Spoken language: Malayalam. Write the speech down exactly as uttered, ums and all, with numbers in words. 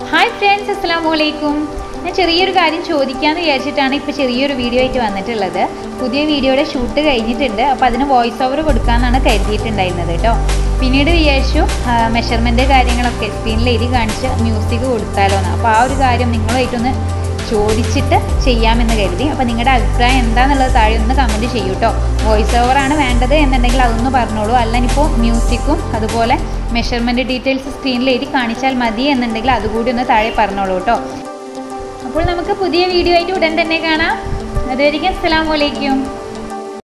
ഹായ് ഫ്രണ്ട്സ്, അസ്സലാമു അലൈക്കും. ഞാൻ ചെറിയൊരു കാര്യം ചോദിക്കാമെന്ന് വിചാരിച്ചിട്ടാണ് ഇപ്പോൾ ചെറിയൊരു വീഡിയോ ആയിട്ട് വന്നിട്ടുള്ളത്. പുതിയ വീഡിയോയുടെ ഷൂട്ട് കഴിഞ്ഞിട്ടുണ്ട്. അപ്പോൾ അതിന് വോയിസ് ഓവർ കൊടുക്കാമെന്നാണ് കരുതിയിട്ടുണ്ടായിരുന്നത് കേട്ടോ. പിന്നീട് വിചാരിച്ചു മെഷർമെൻറ്റ് കാര്യങ്ങളൊക്കെ സ്ക്രീനിൽ എഴുതി കാണിച്ച് മ്യൂസിക് കൊടുത്താലോന്ന്. അപ്പോൾ ആ ഒരു കാര്യം നിങ്ങളുമായിട്ടൊന്ന് ചോദിച്ചിട്ട് ചെയ്യാമെന്ന് കരുതി. അപ്പോൾ നിങ്ങളുടെ അഭിപ്രായം എന്താണെന്നുള്ളത് താഴെ ഒന്ന് കമൻറ്റ് ചെയ്യൂ കേട്ടോ. വോയിസ് ഓവറാണ് വേണ്ടത് എന്നുണ്ടെങ്കിൽ അതൊന്ന് പറഞ്ഞോളൂ. അല്ലനിപ്പോൾ മ്യൂസിക്കും അതുപോലെ മെഷർമെൻറ്റ് ഡീറ്റെയിൽസ് സ്ക്രീനിൽ എഴുതി കാണിച്ചാൽ മതി എന്നുണ്ടെങ്കിൽ അതുകൂടി ഒന്ന് താഴെ പറഞ്ഞോളൂ കേട്ടോ. അപ്പോൾ നമുക്ക് പുതിയ വീഡിയോ ആയിട്ട് ഉടൻ തന്നെ കാണാം. അതുവരെയ്ക്കും അസ്സലാമു അലൈക്കും.